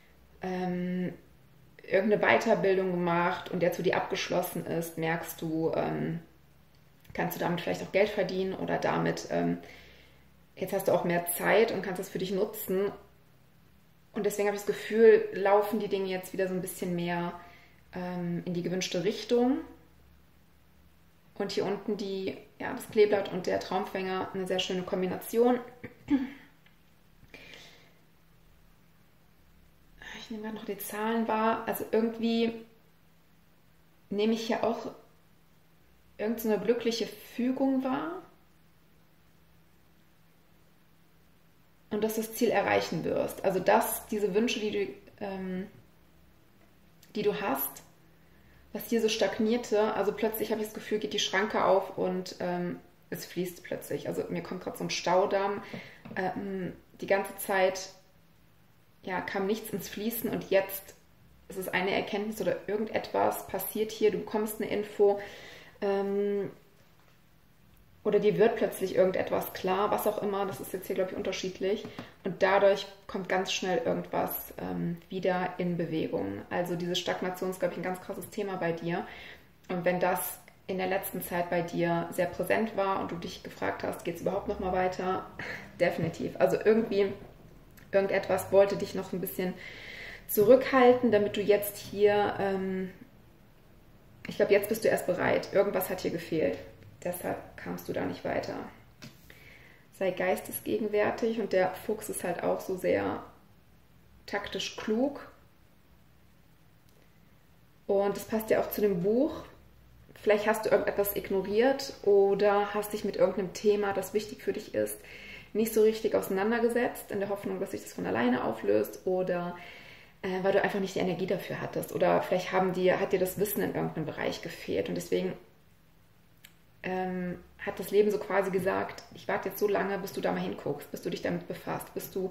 irgendeine Weiterbildung gemacht und jetzt, wo die abgeschlossen ist, merkst du, kannst du damit vielleicht auch Geld verdienen oder damit, jetzt hast du auch mehr Zeit und kannst das für dich nutzen. Und deswegen habe ich das Gefühl, laufen die Dinge jetzt wieder so ein bisschen mehr in die gewünschte Richtung. Und hier unten das Kleeblatt und der Traumfänger, eine sehr schöne Kombination. Ich nehme gerade noch die Zahlen wahr. Also irgendwie nehme ich hier auch irgendeine glückliche Fügung wahr. Und dass du das Ziel erreichen wirst. Also diese Wünsche, die du hast, was hier so stagnierte, also plötzlich habe ich das Gefühl, geht die Schranke auf und es fließt plötzlich. Also mir kommt gerade so ein Staudamm. Die ganze Zeit kam nichts ins Fließen und jetzt ist es eine Erkenntnis oder irgendetwas passiert hier, du bekommst eine Info oder dir wird plötzlich irgendetwas klar, was auch immer, das ist jetzt hier, glaube ich, unterschiedlich. Und dadurch kommt ganz schnell irgendwas wieder in Bewegung. Also diese Stagnation ist, glaube ich, ein ganz krasses Thema bei dir. Und wenn das in der letzten Zeit bei dir sehr präsent war und du dich gefragt hast, geht es überhaupt noch mal weiter? Definitiv. Also irgendetwas wollte dich noch ein bisschen zurückhalten, damit du jetzt hier, ich glaube, jetzt bist du erst bereit. Irgendwas hat hier gefehlt. Deshalb kamst du da nicht weiter. Sei geistesgegenwärtig und der Fuchs ist halt auch so sehr taktisch klug. Und das passt ja auch zu dem Buch. Vielleicht hast du irgendetwas ignoriert oder hast dich mit irgendeinem Thema, das wichtig für dich ist, nicht so richtig auseinandergesetzt, in der Hoffnung, dass sich das von alleine auflöst oder weil du einfach nicht die Energie dafür hattest. Oder vielleicht hat dir das Wissen in irgendeinem Bereich gefehlt und deswegen hat das Leben so quasi gesagt, ich warte jetzt so lange, bis du da mal hinguckst, bis du dich damit befasst, bis du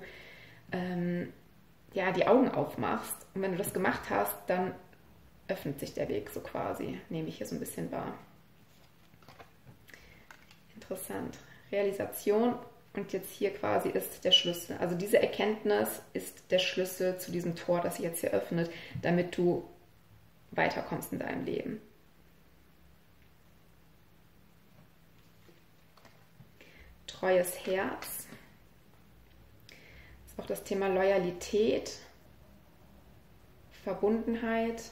die Augen aufmachst. Und wenn du das gemacht hast, dann öffnet sich der Weg so quasi, nehme ich hier so ein bisschen wahr. Interessant. Realisation und jetzt hier quasi ist der Schlüssel. Also diese Erkenntnis ist der Schlüssel zu diesem Tor, das sich jetzt hier öffnet, damit du weiterkommst in deinem Leben. Treues Herz. Das ist auch das Thema Loyalität, Verbundenheit.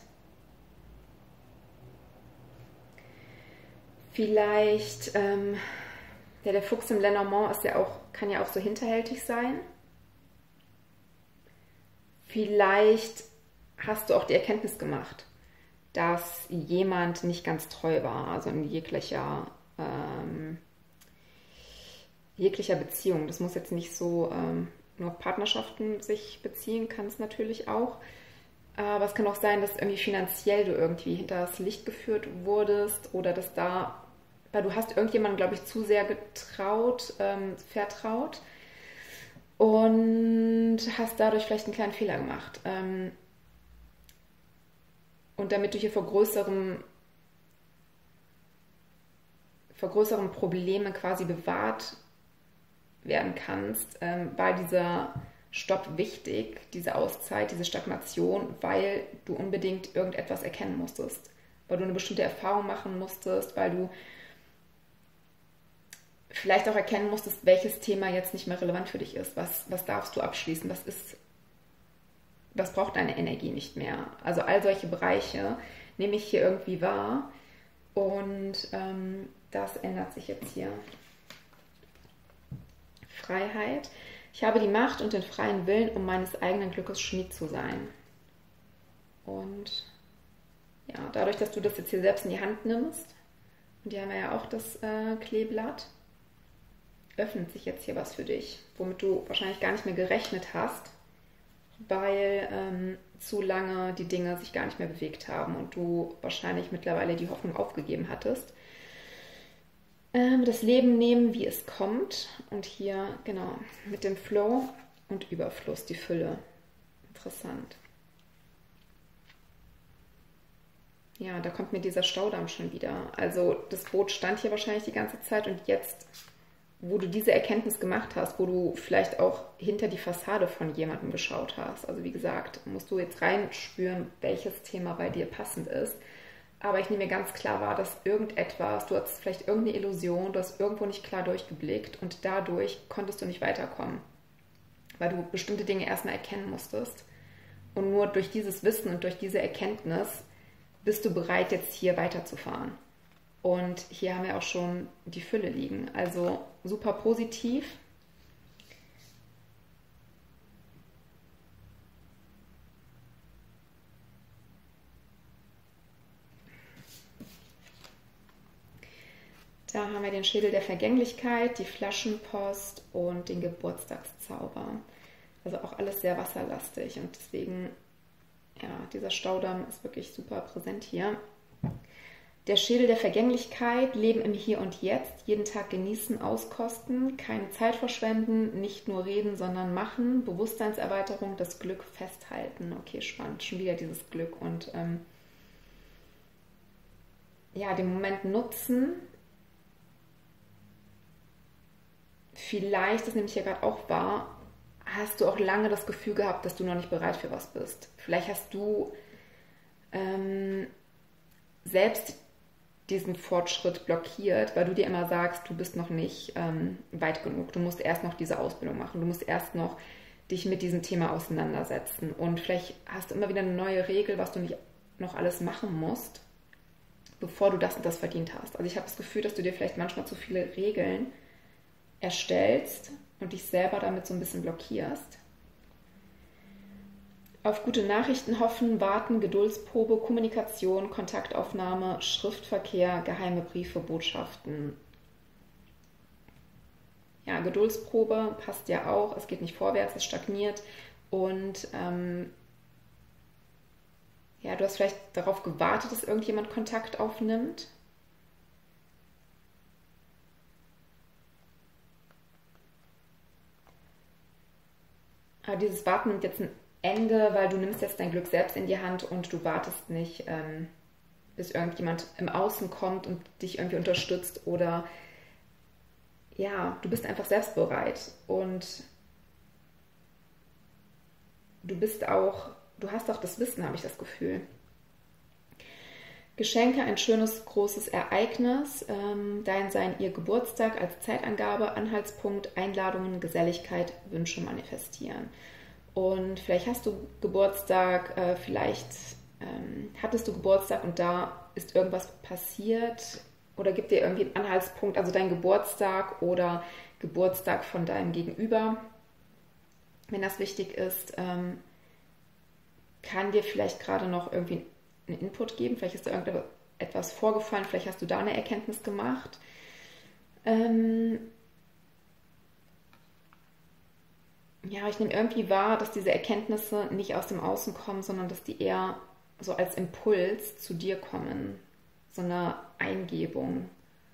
Vielleicht, der Fuchs im Lenormand kann ja auch so hinterhältig sein. Vielleicht hast du auch die Erkenntnis gemacht, dass jemand nicht ganz treu war, also in jeglicher Beziehung. Das muss jetzt nicht so nur auf Partnerschaften sich beziehen, kann es natürlich auch. Aber es kann auch sein, dass irgendwie finanziell du irgendwie hinter das Licht geführt wurdest oder dass weil du hast irgendjemandem, glaube ich, zu sehr vertraut und hast dadurch vielleicht einen kleinen Fehler gemacht. Und damit du hier vor größeren Problemen quasi bewahrt werden kannst, war dieser Stopp wichtig, diese Auszeit, diese Stagnation, weil du unbedingt irgendetwas erkennen musstest, weil du eine bestimmte Erfahrung machen musstest, weil du vielleicht auch erkennen musstest, welches Thema jetzt nicht mehr relevant für dich ist. Was darfst du abschließen? Was braucht deine Energie nicht mehr? Also all solche Bereiche nehme ich hier irgendwie wahr und das ändert sich jetzt hier. Freiheit. Ich habe die Macht und den freien Willen, um meines eigenen Glückes Schmied zu sein. Und ja, dadurch, dass du das jetzt hier selbst in die Hand nimmst, und hier haben wir ja auch das Kleeblatt, öffnet sich jetzt hier was für dich, womit du wahrscheinlich gar nicht mehr gerechnet hast, weil zu lange die Dinge sich gar nicht mehr bewegt haben und du wahrscheinlich mittlerweile die Hoffnung aufgegeben hattest. Das Leben nehmen, wie es kommt. Und hier, genau, mit dem Flow und Überfluss, die Fülle. Interessant. Ja, da kommt mir dieser Staudamm schon wieder. Also das Boot stand hier wahrscheinlich die ganze Zeit und jetzt, wo du diese Erkenntnis gemacht hast, wo du vielleicht auch hinter die Fassade von jemandem geschaut hast. Also wie gesagt, musst du jetzt reinspüren, welches Thema bei dir passend ist. Aber ich nehme mir ganz klar wahr, dass irgendetwas, du hattest vielleicht irgendeine Illusion, du hast irgendwo nicht klar durchgeblickt und dadurch konntest du nicht weiterkommen, weil du bestimmte Dinge erstmal erkennen musstest. Und nur durch dieses Wissen und durch diese Erkenntnis bist du bereit, jetzt hier weiterzufahren. Und hier haben wir auch schon die Fülle liegen. Also super positiv. Da haben wir den Schädel der Vergänglichkeit, die Flaschenpost und den Geburtstagszauber. Also auch alles sehr wasserlastig und deswegen, ja, dieser Staudamm ist wirklich super präsent hier. Der Schädel der Vergänglichkeit, Leben im Hier und Jetzt, jeden Tag genießen, auskosten, keine Zeit verschwenden, nicht nur reden, sondern machen, Bewusstseinserweiterung, das Glück festhalten. Okay, spannend, schon wieder dieses Glück und ja, den Moment nutzen. Vielleicht, das nehme ich hier gerade auch wahr, hast du auch lange das Gefühl gehabt, dass du noch nicht bereit für was bist. Vielleicht hast du selbst diesen Fortschritt blockiert, weil du dir immer sagst, du bist noch nicht weit genug. Du musst erst noch diese Ausbildung machen. Du musst erst noch dich mit diesem Thema auseinandersetzen. Und vielleicht hast du immer wieder eine neue Regel, was du nicht noch alles machen musst, bevor du das und das verdient hast. Also ich habe das Gefühl, dass du dir vielleicht manchmal zu viele Regeln erstellst und dich selber damit so ein bisschen blockierst. Auf gute Nachrichten hoffen, warten, Geduldsprobe, Kommunikation, Kontaktaufnahme, Schriftverkehr, geheime Briefe, Botschaften. Ja, Geduldsprobe passt ja auch. Es geht nicht vorwärts, es stagniert. Und ja, du hast vielleicht darauf gewartet, dass irgendjemand Kontakt aufnimmt. Aber dieses Warten nimmt jetzt ein Ende, weil du nimmst jetzt dein Glück selbst in die Hand und du wartest nicht, bis irgendjemand im Außen kommt und dich irgendwie unterstützt oder ja, du bist einfach selbst bereit und du hast auch das Wissen, habe ich das Gefühl. Geschenke, ein schönes, großes Ereignis, dein Sein, ihr Geburtstag als Zeitangabe, Anhaltspunkt, Einladungen, Geselligkeit, Wünsche manifestieren. Und vielleicht hast du Geburtstag, vielleicht hattest du Geburtstag und da ist irgendwas passiert oder gibt dir irgendwie einen Anhaltspunkt, also dein Geburtstag oder Geburtstag von deinem Gegenüber. Wenn das wichtig ist, kann dir vielleicht gerade noch irgendwie einen Input geben. Vielleicht ist da irgendetwas vorgefallen, vielleicht hast du da eine Erkenntnis gemacht. Ja, ich nehme irgendwie wahr, dass diese Erkenntnisse nicht aus dem Außen kommen, sondern dass die eher so als Impuls zu dir kommen. So eine Eingebung.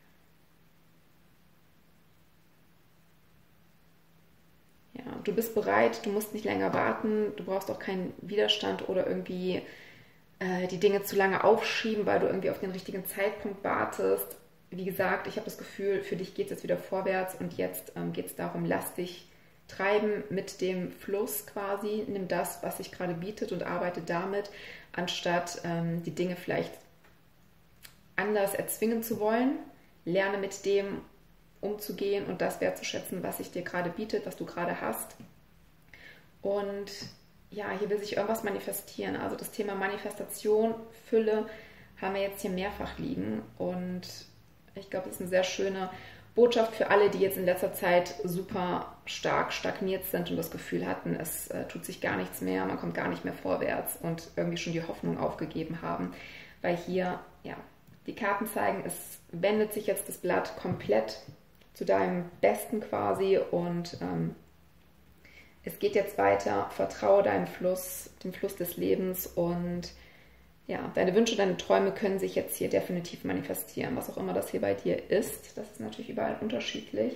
Ja, du bist bereit, du musst nicht länger warten, du brauchst auch keinen Widerstand oder irgendwie die Dinge zu lange aufschieben, weil du irgendwie auf den richtigen Zeitpunkt wartest. wie gesagt, ich habe das Gefühl, für dich geht es jetzt wieder vorwärts und jetzt geht es darum, lass dich treiben mit dem Fluss quasi. Nimm das, was sich gerade bietet und arbeite damit, anstatt die Dinge vielleicht anders erzwingen zu wollen. Lerne mit dem umzugehen und das wertzuschätzen, was sich dir gerade bietet, was du gerade hast. Und ja, hier will sich irgendwas manifestieren. Also das Thema Manifestation, Fülle haben wir jetzt hier mehrfach liegen. Und ich glaube, das ist eine sehr schöne Botschaft für alle, die jetzt in letzter Zeit super stark stagniert sind und das Gefühl hatten, es tut sich gar nichts mehr, man kommt gar nicht mehr vorwärts und irgendwie schon die Hoffnung aufgegeben haben. Weil hier, ja, die Karten zeigen, es wendet sich jetzt das Blatt komplett zu deinem Besten quasi und es geht jetzt weiter. Vertraue deinem Fluss, dem Fluss des Lebens und ja, deine Wünsche, deine Träume können sich jetzt hier definitiv manifestieren, was auch immer das hier bei dir ist. Das ist natürlich überall unterschiedlich,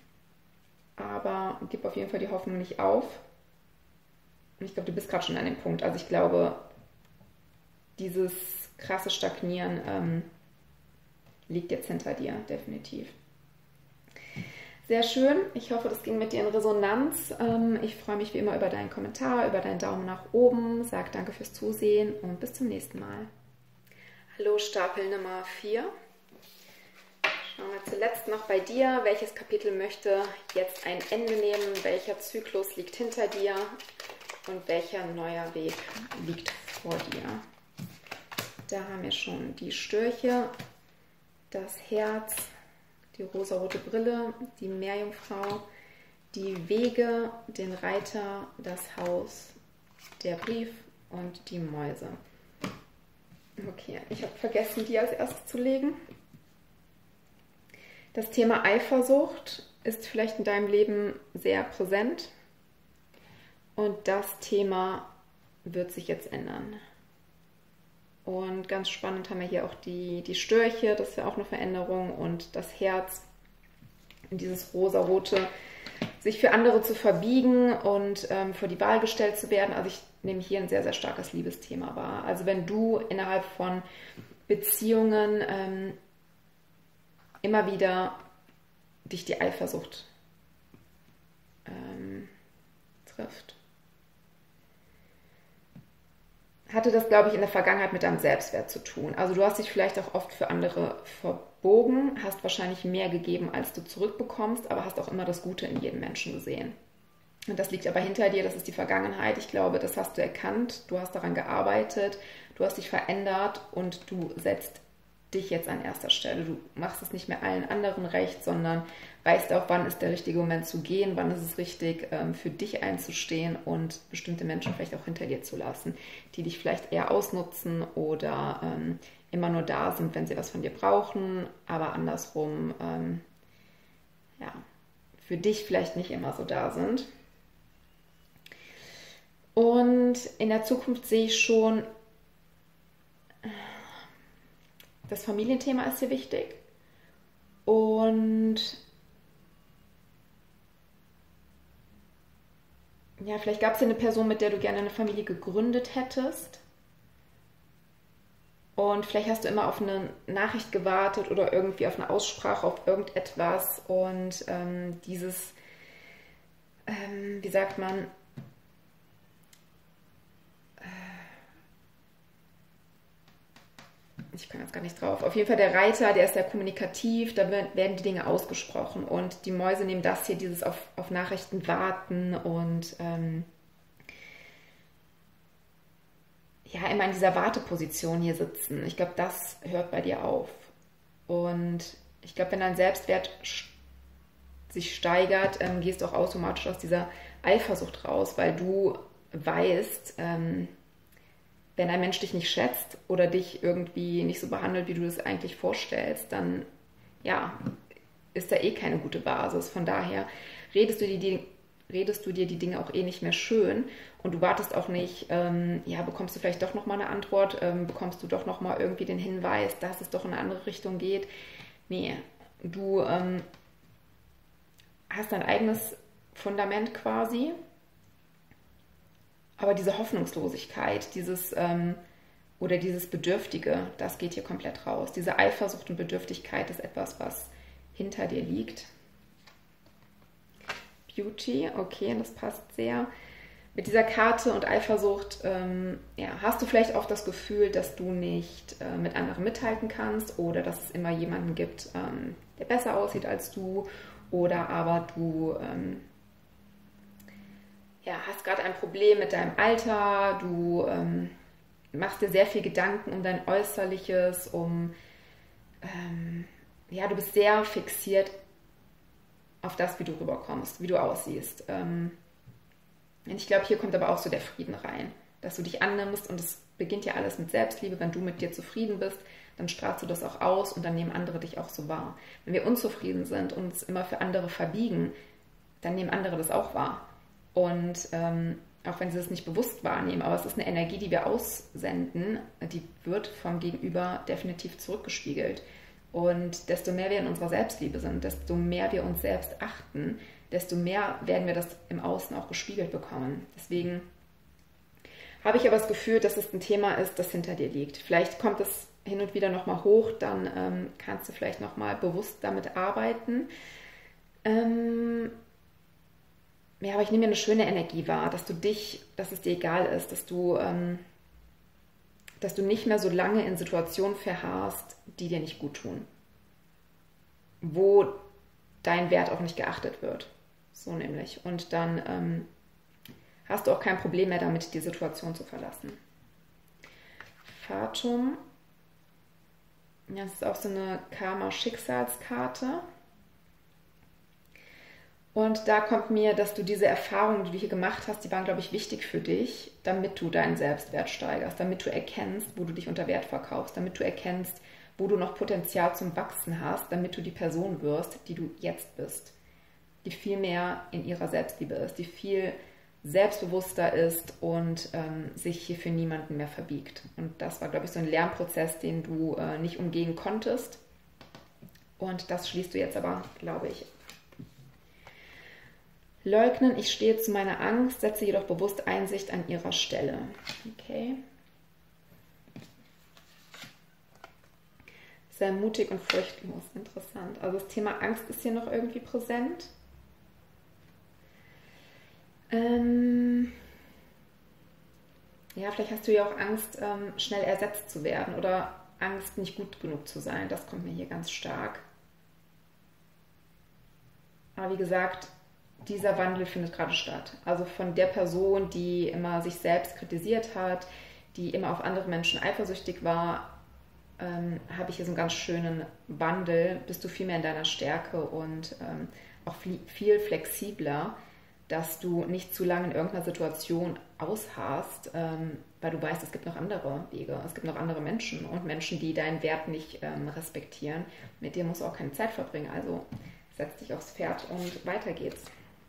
aber gib auf jeden Fall die Hoffnung nicht auf. Und ich glaube, du bist gerade schon an dem Punkt. Also ich glaube, dieses krasse Stagnieren liegt jetzt hinter dir, definitiv. Sehr schön. Ich hoffe, das ging mit dir in Resonanz. Ich freue mich wie immer über deinen Kommentar, über deinen Daumen nach oben. Sag danke fürs Zusehen und bis zum nächsten Mal. Hallo, Stapel Nummer 4. Schauen wir zuletzt noch bei dir. Welches Kapitel möchte jetzt ein Ende nehmen? Welcher Zyklus liegt hinter dir? Und welcher neuer Weg liegt vor dir? Da haben wir schon die Störche, das Herz, die rosarote Brille, die Meerjungfrau, die Wege, den Reiter, das Haus, der Brief und die Mäuse. Okay, ich habe vergessen, die als erstes zu legen. Das Thema Eifersucht ist vielleicht in deinem Leben sehr präsent und das Thema wird sich jetzt ändern. Und ganz spannend haben wir hier auch die Störche, das ist ja auch eine Veränderung und das Herz, dieses rosarote, sich für andere zu verbiegen und vor die Wahl gestellt zu werden. Also ich nehme hier ein sehr, sehr starkes Liebesthema wahr. Also wenn du innerhalb von Beziehungen immer wieder dich die Eifersucht trifft. Hatte das, glaube ich, in der Vergangenheit mit deinem Selbstwert zu tun. Also du hast dich vielleicht auch oft für andere verbogen, hast wahrscheinlich mehr gegeben, als du zurückbekommst, aber hast auch immer das Gute in jedem Menschen gesehen. Und das liegt aber hinter dir, das ist die Vergangenheit. Ich glaube, das hast du erkannt, du hast daran gearbeitet, du hast dich verändert und du setzt dich jetzt an erster Stelle. Du machst es nicht mehr allen anderen recht, sondern weißt auch, wann ist der richtige Moment zu gehen, wann ist es richtig, für dich einzustehen und bestimmte Menschen vielleicht auch hinter dir zu lassen, die dich vielleicht eher ausnutzen oder immer nur da sind, wenn sie was von dir brauchen, aber andersrum ja, für dich vielleicht nicht immer so da sind. Und in der Zukunft sehe ich schon, das Familienthema ist hier wichtig und ja, vielleicht gab es hier eine Person, mit der du gerne eine Familie gegründet hättest und vielleicht hast du immer auf eine Nachricht gewartet oder irgendwie auf eine Aussprache, auf irgendetwas und dieses, wie sagt man, ich komme jetzt gar nicht drauf. Auf jeden Fall der Reiter, der ist sehr kommunikativ, da werden die Dinge ausgesprochen und die Mäuse nehmen das hier, dieses auf Nachrichten warten und ja, immer in dieser Warteposition hier sitzen. Ich glaube, das hört bei dir auf. Und ich glaube, wenn dein Selbstwert sich steigert, gehst du auch automatisch aus dieser Eifersucht raus, weil du weißt, wenn ein Mensch dich nicht schätzt oder dich irgendwie nicht so behandelt, wie du das eigentlich vorstellst, dann ja, ist da eh keine gute Basis. Von daher redest du dir die Dinge auch eh nicht mehr schön und du wartest auch nicht, ja, bekommst du vielleicht doch nochmal eine Antwort, bekommst du doch nochmal irgendwie den Hinweis, dass es doch in eine andere Richtung geht. Nee, du hast dein eigenes Fundament quasi. Aber diese Hoffnungslosigkeit, dieses Oder dieses Bedürftige, das geht hier komplett raus. Diese Eifersucht und Bedürftigkeit ist etwas, was hinter dir liegt. Beauty, okay, das passt sehr. Mit dieser Karte und Eifersucht hast du vielleicht auch das Gefühl, dass du nicht mit anderen mithalten kannst oder dass es immer jemanden gibt, der besser aussieht als du, oder aber du hast gerade ein Problem mit deinem Alter, du machst dir sehr viel Gedanken um dein Äußerliches, du bist sehr fixiert auf das, wie du rüberkommst, wie du aussiehst. Und ich glaube, hier kommt aber auch so der Frieden rein, dass du dich annimmst, und es beginnt ja alles mit Selbstliebe. Wenn du mit dir zufrieden bist, dann strahlst du das auch aus und dann nehmen andere dich auch so wahr. Wenn wir unzufrieden sind und uns immer für andere verbiegen, dann nehmen andere das auch wahr. Und auch wenn sie das nicht bewusst wahrnehmen, aber es ist eine Energie, die wir aussenden, die wird vom Gegenüber definitiv zurückgespiegelt. Und desto mehr wir in unserer Selbstliebe sind, desto mehr wir uns selbst achten, desto mehr werden wir das im Außen auch gespiegelt bekommen. Deswegen habe ich aber das Gefühl, dass es ein Thema ist, das hinter dir liegt. Vielleicht kommt es hin und wieder nochmal hoch, dann kannst du vielleicht nochmal bewusst damit arbeiten. Aber ich nehme mir eine schöne Energie wahr, dass es dir egal ist, dass du nicht mehr so lange in Situationen verharrst, die dir nicht gut tun. Wo dein Wert auch nicht geachtet wird. So nämlich. Und dann hast du auch kein Problem mehr damit, die Situation zu verlassen. Fatum. Ja, das ist auch so eine Karma-Schicksalskarte. Und da kommt mir, dass du diese Erfahrungen, die du hier gemacht hast, die waren, glaube ich, wichtig für dich, damit du deinen Selbstwert steigerst, damit du erkennst, wo du dich unter Wert verkaufst, damit du erkennst, wo du noch Potenzial zum Wachsen hast, damit du die Person wirst, die du jetzt bist, die viel mehr in ihrer Selbstliebe ist, die viel selbstbewusster ist und sich hier für niemanden mehr verbiegt. Und das war, glaube ich, so ein Lernprozess, den du nicht umgehen konntest. Und das schließt du jetzt aber, glaube ich. Leugnen, ich stehe zu meiner Angst, setze jedoch bewusst Einsicht an ihrer Stelle. Okay. Sehr mutig und furchtlos, interessant. Also das Thema Angst ist hier noch irgendwie präsent. Vielleicht hast du ja auch Angst, schnell ersetzt zu werden oder Angst, nicht gut genug zu sein. Das kommt mir hier ganz stark. Aber wie gesagt, dieser Wandel findet gerade statt. Also von der Person, die immer sich selbst kritisiert hat, die immer auf andere Menschen eifersüchtig war, habe ich hier so einen ganz schönen Wandel. Bist du viel mehr in deiner Stärke und auch viel flexibler, dass du nicht zu lange in irgendeiner Situation ausharrst, weil du weißt, es gibt noch andere Wege, es gibt noch andere Menschen und Menschen, die deinen Wert nicht respektieren. Mit dir musst du auch keine Zeit verbringen. Also setz dich aufs Pferd und weiter geht's.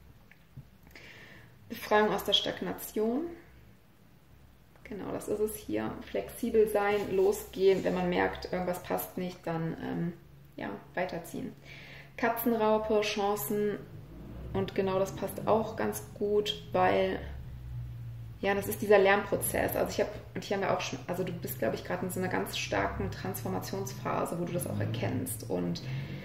Befreiung aus der Stagnation. Genau, das ist es hier. Flexibel sein, losgehen. Wenn man merkt, irgendwas passt nicht, dann weiterziehen. Katzenraupe, Chancen. Und genau das passt auch ganz gut, weil das ist dieser Lernprozess. Also du bist, glaube ich, gerade in so einer ganz starken Transformationsphase, wo du das auch erkennst. Und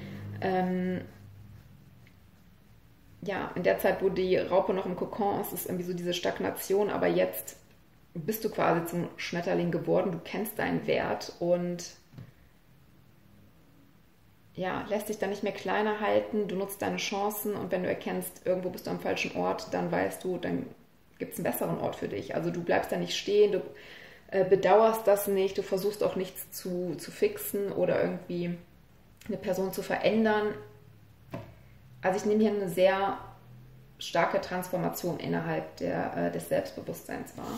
in der Zeit, wo die Raupe noch im Kokon ist, ist irgendwie so diese Stagnation, aber jetzt bist du quasi zum Schmetterling geworden, du kennst deinen Wert und lässt dich dann nicht mehr kleiner halten, du nutzt deine Chancen und wenn du erkennst, irgendwo bist du am falschen Ort, dann weißt du, dann gibt es einen besseren Ort für dich. Also du bleibst da nicht stehen, du bedauerst das nicht, du versuchst auch nichts zu fixen oder irgendwie eine Person zu verändern. Also ich nehme hier eine sehr starke Transformation innerhalb des Selbstbewusstseins wahr.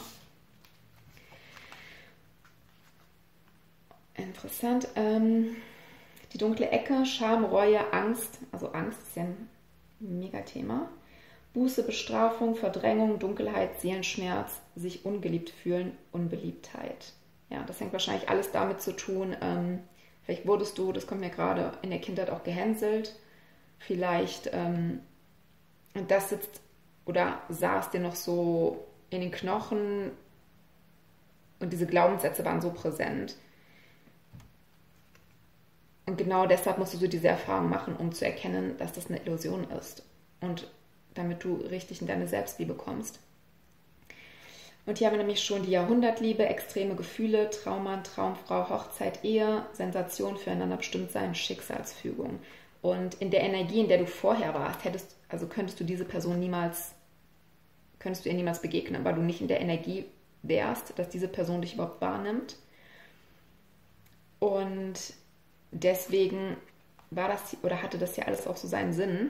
Interessant. Die dunkle Ecke, Scham, Reue, Angst. Also Angst ist ja ein Megathema. Buße, Bestrafung, Verdrängung, Dunkelheit, Seelenschmerz, sich ungeliebt fühlen, Unbeliebtheit. Ja, das hängt wahrscheinlich alles damit zu tun. Vielleicht wurdest du, das kommt mir gerade, in der Kindheit auch gehänselt. Vielleicht das sitzt oder saß dir noch so in den Knochen, Und diese Glaubenssätze waren so präsent. Und genau deshalb musst du so diese Erfahrung machen, um zu erkennen, dass das eine Illusion ist. Und damit du richtig in deine Selbstliebe kommst. Und hier haben wir nämlich schon die Jahrhundertliebe, extreme Gefühle, Trauma, Traumfrau, Hochzeit, Ehe, Sensation, füreinander bestimmt sein, Schicksalsfügung. Und in der Energie, in der du vorher warst, könntest du diese Person könntest du ihr niemals begegnen, weil du nicht in der Energie wärst, dass diese Person dich überhaupt wahrnimmt. Und deswegen hatte das ja alles auch so seinen Sinn.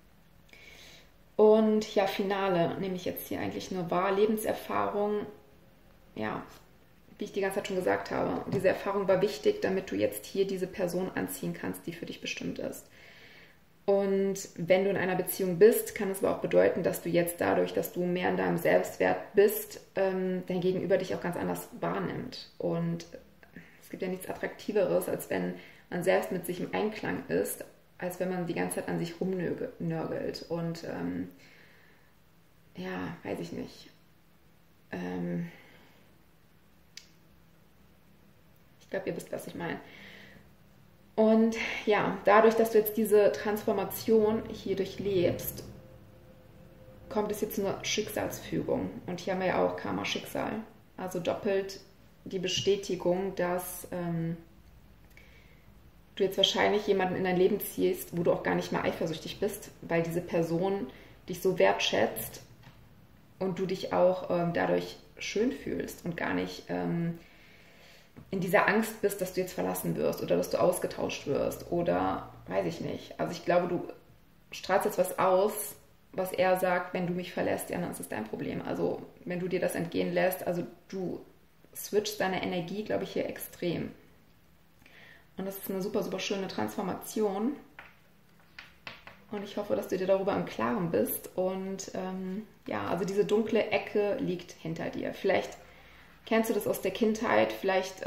Und ja, Finale nehme ich jetzt hier eigentlich nur wahr. Lebenserfahrung, ja, wie ich die ganze Zeit schon gesagt habe. Diese Erfahrung war wichtig, damit du jetzt hier diese Person anziehen kannst, die für dich bestimmt ist. Und wenn du in einer Beziehung bist, kann es aber auch bedeuten, dass du jetzt dadurch, dass du mehr in deinem Selbstwert bist, dein Gegenüber dich auch ganz anders wahrnimmt. Und es gibt ja nichts Attraktiveres, als wenn man selbst mit sich im Einklang ist, als wenn man die ganze Zeit an sich rumnörgelt. Und ja, weiß ich nicht. Ich glaube, ihr wisst, was ich meine. Und ja, dadurch, dass du jetzt diese Transformation hier durchlebst, kommt es jetzt nur Schicksalsfügung. Und hier haben wir ja auch Karma-Schicksal. Also doppelt die Bestätigung, dass du jetzt wahrscheinlich jemanden in dein Leben ziehst, wo du auch gar nicht mehr eifersüchtig bist, weil diese Person dich so wertschätzt und du dich auch dadurch schön fühlst und gar nicht in dieser Angst bist, dass du jetzt verlassen wirst oder dass du ausgetauscht wirst oder weiß ich nicht. Also ich glaube, du strahlst jetzt was aus, was er sagt, wenn du mich verlässt, ja, dann ist es dein Problem. Also wenn du dir das entgehen lässt, also du switchst deine Energie, glaube ich, hier extrem. Und das ist eine super, super schöne Transformation. Und ich hoffe, dass du dir darüber im Klaren bist. Und ja, also diese dunkle Ecke liegt hinter dir. Vielleicht kennst du das aus der Kindheit, vielleicht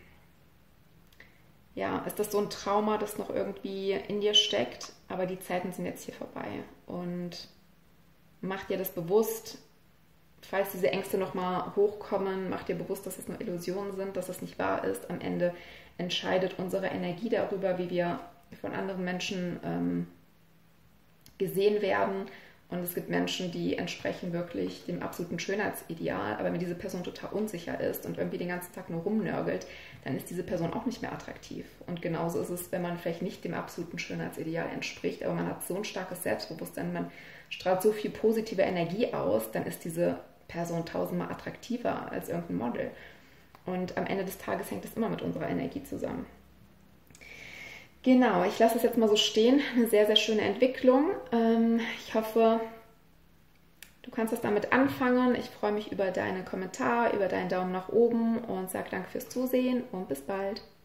ja, ist das so ein Trauma, das noch irgendwie in dir steckt, aber die Zeiten sind jetzt hier vorbei. Und mach dir das bewusst, falls diese Ängste nochmal hochkommen, mach dir bewusst, dass es nur Illusionen sind, dass es nicht wahr ist. Am Ende entscheidet unsere Energie darüber, wie wir von anderen Menschen gesehen werden. Und es gibt Menschen, die entsprechen wirklich dem absoluten Schönheitsideal, aber wenn diese Person total unsicher ist und irgendwie den ganzen Tag nur rumnörgelt, dann ist diese Person auch nicht mehr attraktiv. Und genauso ist es, wenn man vielleicht nicht dem absoluten Schönheitsideal entspricht, aber man hat so ein starkes Selbstbewusstsein, man strahlt so viel positive Energie aus, dann ist diese Person tausendmal attraktiver als irgendein Model. Und am Ende des Tages hängt es immer mit unserer Energie zusammen. Genau, ich lasse es jetzt mal so stehen. Eine sehr, sehr schöne Entwicklung. Ich hoffe, du kannst das damit anfangen. Ich freue mich über deine Kommentare, über deinen Daumen nach oben und sage danke fürs Zusehen und bis bald.